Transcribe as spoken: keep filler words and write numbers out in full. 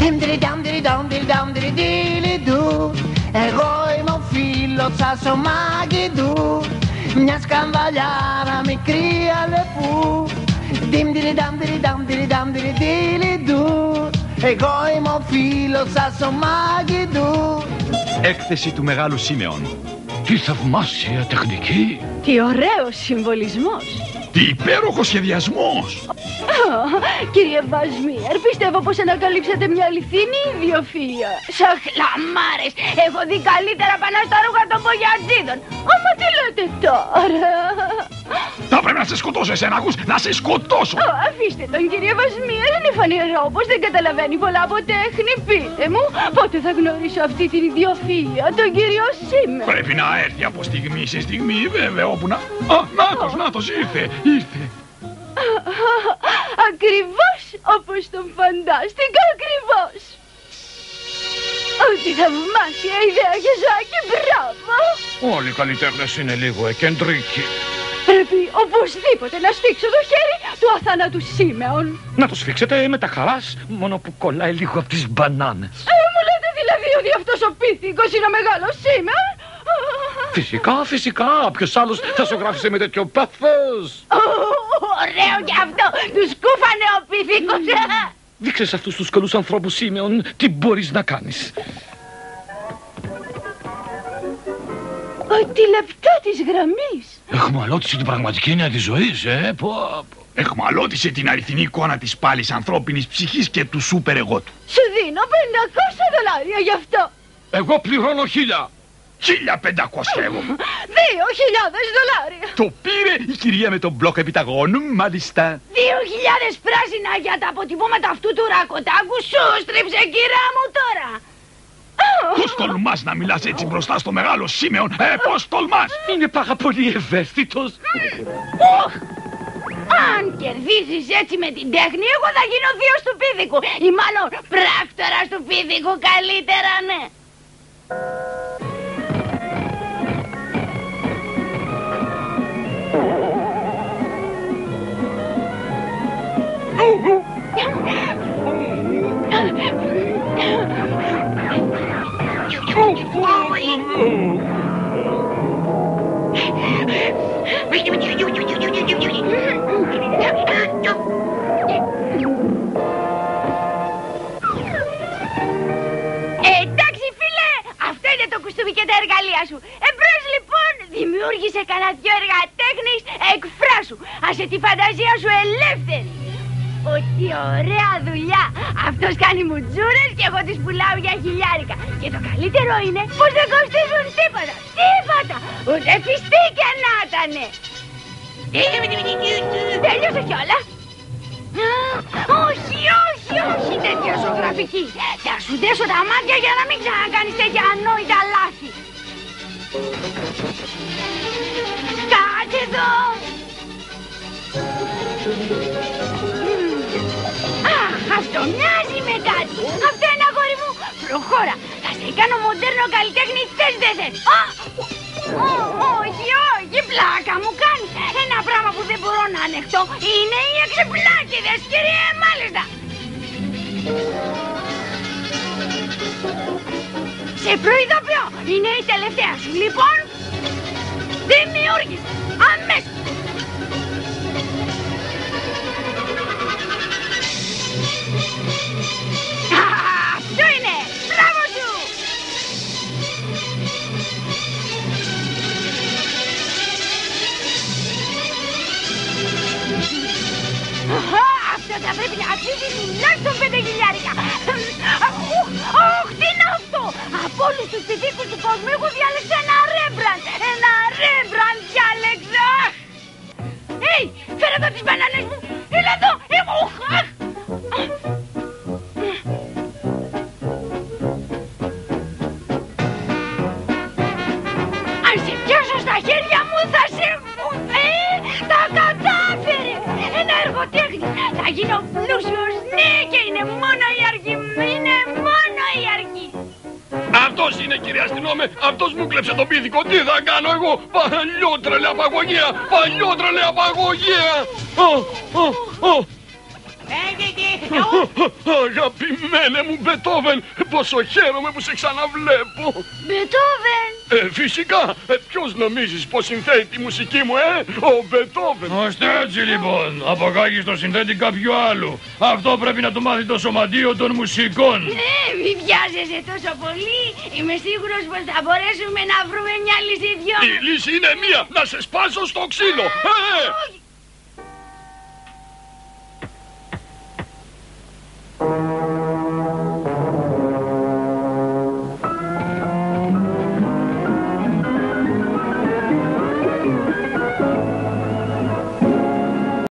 Εγώ είμαι ο φίλος σας ο Μαγκιντού, μια σκανδαλιάρα μικρή αλεπού. Εγώ είμαι ο φίλος σας ο Μαγκιντού. Έκθεση του Μεγάλου Σίμεων. Τι θαυμάσια τεχνική! Τι ωραίος συμβολισμός! Τι υπέροχος σχεδιασμός! Κύριε Βασμίερ, πιστεύω πως ανακαλύψατε μια αληθινή ιδιοφυΐα. Σαν χλαμάρες, έχω δει καλύτερα πάνω στα ρούχα των μπογιατζίδων. Άμα τι λέτε τώρα? Θα πρέπει να σε σκοτώσω εσένα, ακούς, να σε σκοτώσω! Ω, αφήστε τον κύριε Βασμίερ, είναι φανερό πως δεν καταλαβαίνει πολλά από τέχνη. Πείτε μου, πότε θα γνωρίσω αυτή την ιδιοφυΐα, τον κύριο Σίμεων? Πρέπει να έρθει από στιγμή σε στιγμή, βέβαια, όπου να... Α, νάτος, νάτος, ήρθε, ήρθε. Ακριβώς όπως τον φαντάστηκα, ακριβώς. Τι θαυμάσια ιδέα, Γεζάκη, μπράβο. Όλοι οι καλλιτέχνες είναι λίγο εκεντρικοί. Πρέπει οπωσδήποτε να σφίξω το χέρι του αθάνατου Σίμεων. Να το σφίξετε με τα χαράς, μόνο που κολλάει λίγο από τις μπανάνες. Ε, μου λέτε δηλαδή ότι αυτός ο πίθηκος είναι ο μεγάλος Σίμεων? Φυσικά, φυσικά. Ποιος άλλος θα ζωγράφισε με τέτοιο πάθος? Ωραίο κι αυτό. Τους κούφανε ο πίθηκος. Δείξε σε αυτούς τους καλούς ανθρώπους, Σίμεων, τι μπορείς να κάνεις. Τη λεπτά της γραμμής. Εχμαλώτησε την πραγματική έννοια της ζωής, ε. Πω, πω. Εχμαλώτησε την αληθινή εικόνα της πάλης ανθρώπινης ψυχής και του σούπερ εγώ του. Σου δίνω πεντακόσια δολάρια γι' αυτό. Εγώ πληρώνω χίλια. Χίλια πεντακόσια εγώ. Δύο χιλιάδες δολάρια. Το πήρε η κυρία με τον μπλοκ επιταγών, μάλιστα. Δύο χιλιάδες πράσινα για τα αποτυπώματα αυτού του ρακοτάκου. Σου στρίψε, κυρά μου, τώρα. Πώς τολμάς να μιλάς έτσι μπροστά στο μεγάλο Σίμεων, ε, πώς τολμάς? Είναι πάρα πολύ ευαίσθητος. Αν κερδίσεις έτσι με την τέχνη, εγώ θα γίνω θείος του πίθηκου. Ή μάλλον πράκτορας του πίθηκου, καλύτερα, ναι. Εντάξει φίλε, αυτό είναι το κουστούμι και τα εργαλεία σου. Εμπρός λοιπόν, δημιούργησε κανένα δυο έργα τέχνης, εκφράσου. Άσε τη φαντασία σου ελεύθερη. Ότι ωραία δουλειά. Αυτός κάνει μουτζούρες και εγώ τις πουλάω για χιλιάρικα. Και το καλύτερο είναι πως δεν κοστίζουν τίποτα. Τίποτα. Ούτε πιστίκια να ήτανε. Τέλειωσε κιόλας. Όχι, όχι, όχι τέτοια ζωγραφική. Θα σου δέσω τα μάτια για να μην ξανακάνεις τέτοια ανόητα λάθη. Κάτσε εδώ. Αχ, αυτό μοιάζει με κάτι. Αυτό είναι, αγόρι μου. Προχώρα. Θα σε κάνω μοντέρνο καλλιτέχνη, θες δεν θες? Όχι, όχι, πλάκα μου κάνεις. Ένα πράγμα που δεν μπορώ να ανεχτώ είναι οι εξεπλάκηδες, κύριε, μάλιστα. Σε προειδοποιώ, είναι η τελευταία σου. Λοιπόν, δημιούργησε αμέσως. Αυτό είναι! Μπράβο σου! Αυτό θα πρέπει να αξίζει τουλάχιστον πέντε χιλιάρικα. Οχ, τι είναι αυτό! Από όλους τους πηδίκους του κόσμου έχω διάλεξε ένα Ρέμπραντ! Ένα Ρέμπραντ διάλεξα! Ει, φέρε εδώ τις μπανάνες μου! Έλα εδώ! Εγώ! Αν σε πιάσω στα χέρια μου θα σε... Ε, τα κατάφερε! Ένα έργο τέχνης! Θα γίνω πλούσιος! Ναι, και είναι μόνο η αρχή! Είναι μόνο η αρχή! Αυτός είναι, κύριε αστυνόμε, αυτός μου κλέψε τον πίθηκο. Τι θα κάνω εγώ? Παλιότρελε απαγωγία! Παλιότρελε απαγωγία! Αγαπημένε μου Μπετόβεν, πόσο χαίρομαι που σε ξαναβλέπω. Μπετόβεν. Ε, φυσικά, ε, ποιος νομίζεις πως συνθέτει τη μουσική μου, ε, ο Μπετόβεν. Ώστε έτσι λοιπόν, από κάκι το συνθέτει κάποιου άλλου. Αυτό πρέπει να το μάθει το σωματείο των μουσικών. Ναι, μη βιάζεσαι τόσο πολύ. Είμαι σίγουρος πως θα μπορέσουμε να βρούμε μια λύση δυο. Η λύση είναι μία, να σε σπάσω στο ξύλο. Ε! Όχι.